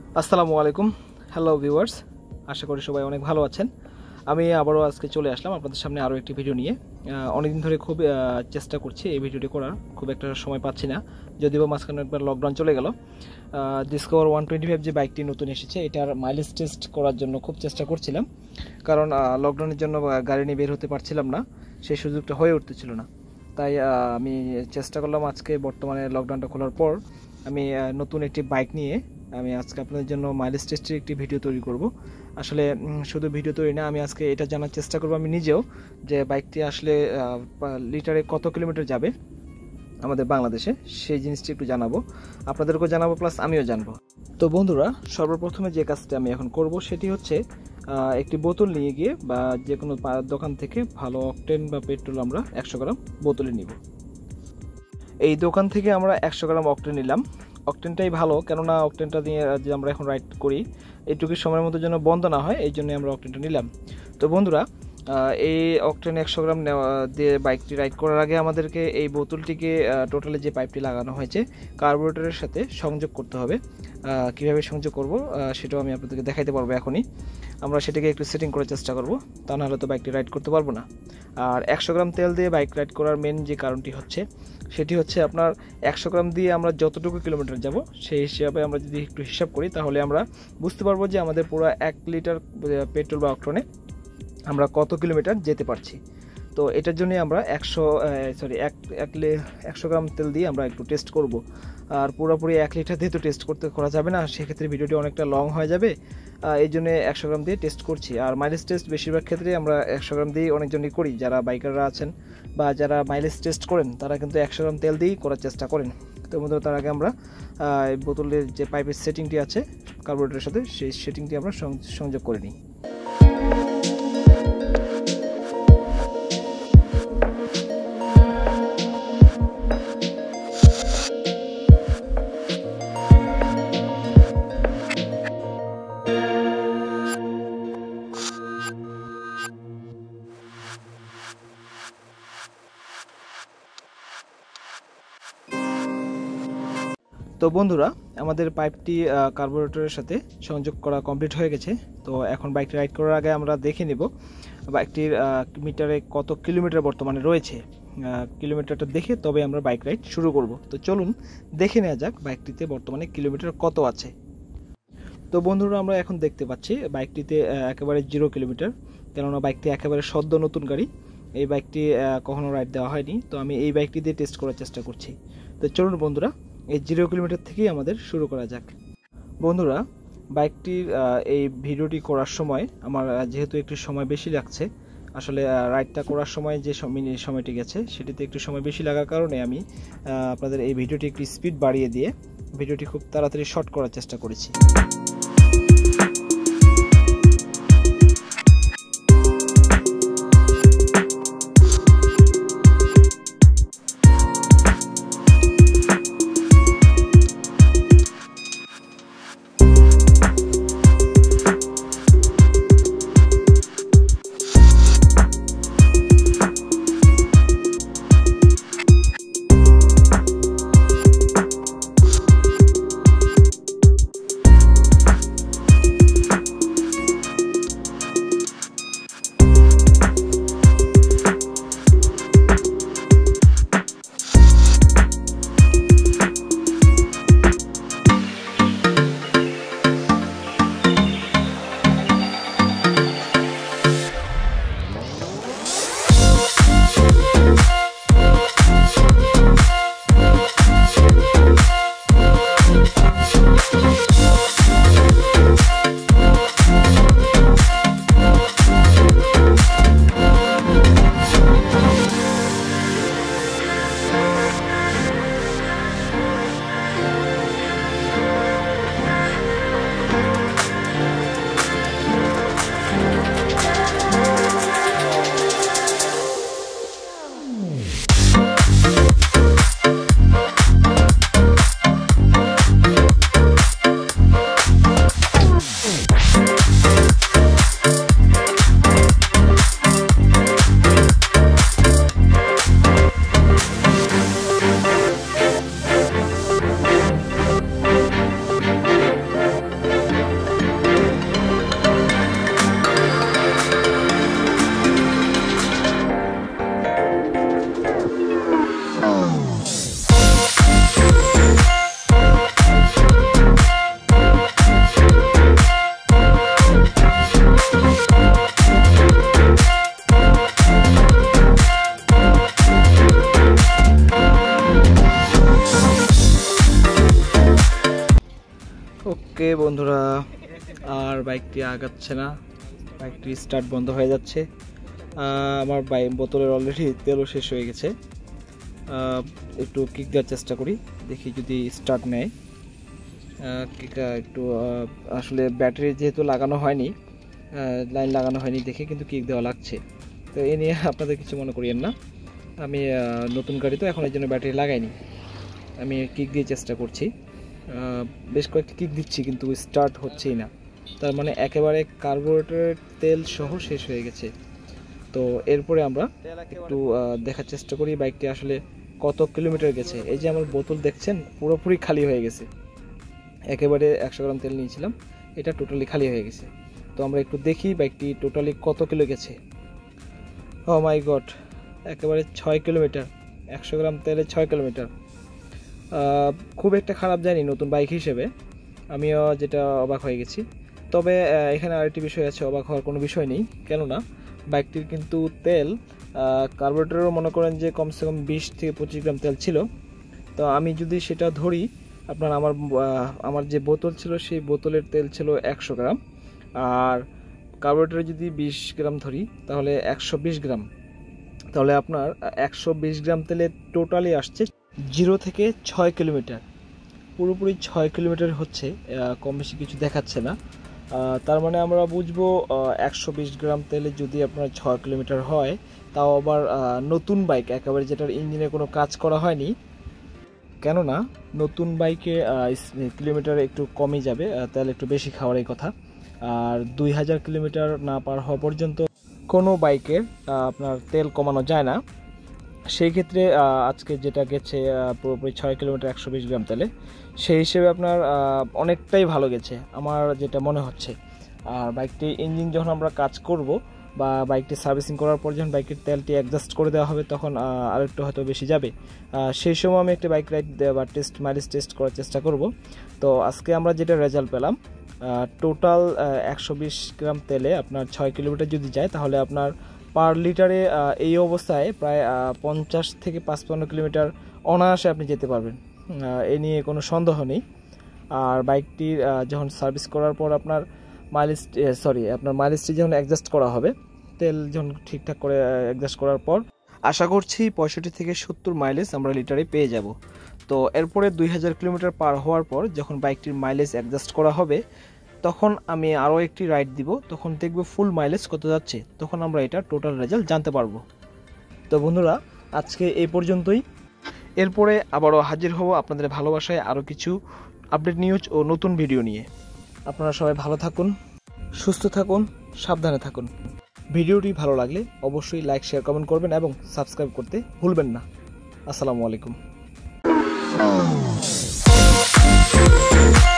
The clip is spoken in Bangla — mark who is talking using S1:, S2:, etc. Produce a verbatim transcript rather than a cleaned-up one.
S1: আসসালামু আলাইকুম। হ্যালো ভিউয়ার্স, আশা করি সবাই অনেক ভালো আছেন। আমি আবারও আজকে চলে আসলাম আপনাদের সামনে আরও একটি ভিডিও নিয়ে। অনেকদিন ধরে খুব চেষ্টা করছি এই ভিডিওটি করার, খুব একটা সময় পাচ্ছি না, যদিও মাঝখানে একবার লকডাউন চলে গেল। ডিসকভার ওয়ান টোয়েন্টি ফাইভ যে বাইকটি নতুন এসেছে, এটার মাইলেজ টেস্ট করার জন্য খুব চেষ্টা করছিলাম, কারণ লকডাউনের জন্য গাড়ি নিয়ে বের হতে পারছিলাম না, সেই সুযোগটা হয়ে উঠতেছিল না। তাই আমি চেষ্টা করলাম আজকে বর্তমানে লকডাউনটা খোলার পর আমি নতুন একটি বাইক নিয়ে আমি আজকে আপনাদের জন্য মাইলেজ টেস্টের একটি ভিডিও তৈরি করব। আসলে শুধু ভিডিও তৈরি না, আমি আজকে এটা জানার চেষ্টা করব আমি নিজেও, যে বাইকটি আসলে লিটারে কত কিলোমিটার যাবে আমাদের বাংলাদেশে, সেই জিনিসটি একটু জানাবো, আপনাদেরকেও জানাবো, প্লাস আমিও জানবো। তো বন্ধুরা, সর্বপ্রথমে যে কাজটা আমি এখন করব সেটি হচ্ছে একটি বোতল নিয়ে গিয়ে বা যে কোনো দোকান থেকে ভালো অকটেন বা পেট্রোল আমরা একশো গ্রাম বোতলে নিব। এই দোকান থেকে আমরা একশো গ্রাম অকটেন নিলাম। অকটেনটাই ভালো, কেননা অকটেনটা দিয়ে যে আমরা এখন রাইড করি এইটুকু সময়ের মধ্যে যেন বন্ধ না হয়, এই জন্য আমরা অকটেনটা নিলাম। তো বন্ধুরা, এই অকটেন একশো গ্রাম নেওয়া দিয়ে বাইকটি রাইড করার আগে আমাদেরকে এই বোতলটিকে টোটালি যে পাইপটি লাগানো হয়েছে কার্বোরেটরের সাথে সংযোগ করতে হবে। কিভাবে সংযোগ করব সেটাও আমি আপনাদেরকে দেখাইতে পারবো এখনই। আমরা সেটাকে একটু সেটিং করার চেষ্টা করব, তা নাহলে তো বাইকটি রাইড করতে পারবো না। আর একশো গ্রাম তেল দিয়ে বাইক রাইড করার মেন যে কারণটি হচ্ছে সেটি হচ্ছে আপনার একশো গ্রাম দিয়ে আমরা যতটুকু কিলোমিটার যাব সেই হিসাবে আমরা যদি একটু হিসাব করি, তাহলে আমরা বুঝতে পারবো যে আমাদের পুরো এক লিটার পেট্রোল বা অকটেনে আমরা কত কিলোমিটার যেতে পারছি। তো এটার জন্য আমরা একশো সরি এক এক একশো গ্রাম তেল দিয়ে আমরা একটু টেস্ট করব। আর পুরোপুরি এক লিটার দিয়ে তো টেস্ট করতে করা যাবে না, সেক্ষেত্রে ভিডিওটি অনেকটা লং হয়ে যাবে, এই জন্য একশো গ্রাম দিয়ে টেস্ট করছি। আর মাইলেজ টেস্ট বেশিরভাগ ক্ষেত্রে আমরা একশো গ্রাম দিয়েই অনেকজনই করি, যারা বাইকাররা আছেন বা যারা মাইলেজ টেস্ট করেন তারা কিন্তু একশো গ্রাম তেল দিয়েই করার চেষ্টা করেন। তো বন্ধুরা, তার আগে আমরা বোতলের যে পাইপের সেটিংটি আছে কার্বোরেটরের সাথে, সেই সেটিংটি আমরা সংযোগ করে নিই। তো বন্ধুরা, আমাদের পাইপটি কার্বোরেটরের সাথে সংযোগ করা কমপ্লিট হয়ে গেছে। তো এখন বাইকটি রাইড করার আগে আমরা দেখে নেব বাইকটির মিটারে কত কিলোমিটার বর্তমানে রয়েছে। কিলোমিটারটা দেখে তবে আমরা বাইক রাইড শুরু করব। তো চলুন দেখে নেওয়া যাক বাইকটিতে বর্তমানে কিলোমিটার কত আছে। তো বন্ধুরা, আমরা এখন দেখতে পাচ্ছি বাইকটিতে একেবারে জিরো কিলোমিটার, কেননা বাইকটি একেবারে সদ্য নতুন গাড়ি, এই বাইকটি কখনো রাইড দেওয়া হয়নি। তো আমি এই বাইকটি দিয়ে টেস্ট করার চেষ্টা করছি। তো চলুন বন্ধুরা, এই জিরো কিলোমিটার থেকেই আমাদের শুরু করা যাক। বন্ধুরা, বাইকটির এই ভিডিওটি করার সময় আমার যেহেতু একটু সময় বেশি লাগছে, আসলে রাইডটা করার সময় যে সময়টি গেছে সেটিতে একটু সময় বেশি লাগার কারণে আমি আপনাদের এই ভিডিওটি একটু স্পিড বাড়িয়ে দিয়ে ভিডিওটি খুব তাড়াতাড়ি শর্ট করার চেষ্টা করেছি। ওকে বন্ধুরা, আর বাইকটি আগাচ্ছে না, বাইকটি স্টার্ট বন্ধ হয়ে যাচ্ছে। আমার বাইক বোতলের অলরেডি তেলও শেষ হয়ে গেছে। একটু কিক দেওয়ার চেষ্টা করি, দেখি যদি স্টার্ট নেয়। কিক একটু আসলে ব্যাটারি যেহেতু লাগানো হয়নি, লাইন লাগানো হয়নি দেখে কিন্তু কিক দেওয়া লাগছে। তো এ নিয়ে আপনাদের কিছু মনে করিয়েন না, আমি নতুন গাড়ি তো এখন এই জন্য ব্যাটারি লাগাইনি, আমি কিক দিয়ে চেষ্টা করছি। বেশ কয়েকটি কিক দিচ্ছি কিন্তু স্টার্ট হচ্ছেই না, তার মানে একেবারে কার্বোরেটরের তেল সহ শেষ হয়ে গেছে। তো এরপরে আমরা একটু দেখার চেষ্টা করি বাইকটি আসলে কত কিলোমিটার গেছে। এই যে আমার বোতল দেখছেন পুরোপুরি খালি হয়ে গেছে, একেবারে একশো গ্রাম তেল নিয়েছিলাম, এটা টোটালি খালি হয়ে গেছে। তো আমরা একটু দেখি বাইকটি টোটালি কত কিলো গেছে। ও মাই গড, একেবারে ছয় কিলোমিটার, একশো গ্রাম তেলে ছয় কিলোমিটার। খুব একটা খারাপ যায়নি নতুন বাইক হিসেবে, আমিও যেটা অবাক হয়ে গেছি। তবে এখানে আরেকটি বিষয় আছে, অবাক হওয়ার কোনো বিষয় নেই, কেননা বাইকটির কিন্তু তেল কার্বোরেটরেরও মনে করেন যে কমসে কম বিশ থেকে পঁচিশ গ্রাম তেল ছিল। তো আমি যদি সেটা ধরি, আপনার আমার আমার যে বোতল ছিল সেই বোতলের তেল ছিল একশো গ্রাম, আর কার্বোরেটরে যদি বিশ গ্রাম ধরি তাহলে একশো বিশ গ্রাম, তাহলে আপনার একশো বিশ গ্রাম তেলে টোটালি আসছে জিরো থেকে ছয় কিলোমিটার, পুরোপুরি ছয় কিলোমিটার হচ্ছে, কম বেশি কিছু দেখাচ্ছে না। তার মানে আমরা বুঝবো একশো বিশ গ্রাম তেলে যদি আপনার ছয় কিলোমিটার হয়, তাও আবার নতুন বাইক একেবারে যেটার ইঞ্জিনে কোনো কাজ করা হয়নি, কেননা নতুন বাইকে কিলোমিটার একটু কমই যাবে, তেল একটু বেশি খাওয়ারই কথা। আর দুই হাজার কিলোমিটার না পার হওয়া পর্যন্ত কোনো বাইকের আপনার তেল কমানো যায় না। সেই ক্ষেত্রে আজকে যেটা গেছে পুরোপুরি ছয় কিলোমিটার একশো বিশ গ্রাম তেলে, সেই হিসেবে আপনার অনেকটাই ভালো গেছে আমার যেটা মনে হচ্ছে। আর বাইকটি ইঞ্জিন যখন আমরা কাজ করব বা বাইকটি সার্ভিসিং করার পর যখন বাইকের তেলটি অ্যাডজাস্ট করে দেওয়া হবে, তখন আরেকটু হয়তো বেশি যাবে। সেই সময় আমি একটা বাইক রাইড বা টেস্ট মাইলেজ টেস্ট করার চেষ্টা করব। তো আজকে আমরা যেটা রেজাল্ট পেলাম, টোটাল একশো বিশ গ্রাম তেলে আপনার ছয় কিলোমিটার যদি যায়, তাহলে আপনার পার লিটারে এই অবস্থায় প্রায় পঞ্চাশ থেকে পাঁচপান্ন কিলোমিটার অনায়াসে আপনি যেতে পারবেন, এ নিয়ে কোনো সন্দেহ নেই। আর বাইকটির যখন সার্ভিস করার পর আপনার মাইলেজ সরি আপনার মাইলেজটি যখন অ্যাডজাস্ট করা হবে, তেল যখন ঠিকঠাক করে অ্যাডজাস্ট করার পর আশা করছি পঁয়ষট্টি থেকে সত্তর মাইলেজ আমরা লিটারে পেয়ে যাব। তো এরপরে দুই হাজার কিলোমিটার পার হওয়ার পর যখন বাইকটির মাইলেজ অ্যাডজাস্ট করা হবে, তখন আমি আরও একটি রাইড দিব, তখন দেখব ফুল মাইলেজ কত যাচ্ছে, তখন আমরা এটা টোটাল রেজাল্ট জানতে পারবো। তো বন্ধুরা, আজকে এই পর্যন্তই, এরপরে আবারও হাজির হব আপনাদের ভালোবাসায় আরও কিছু আপডেট নিউজ ও নতুন ভিডিও নিয়ে। আপনারা সবাই ভালো থাকুন, সুস্থ থাকুন, সাবধানে থাকুন। ভিডিওটি ভালো লাগলে অবশ্যই লাইক, শেয়ার, কমেন্ট করবেন এবং সাবস্ক্রাইব করতে ভুলবেন না। আসসালামু আলাইকুম।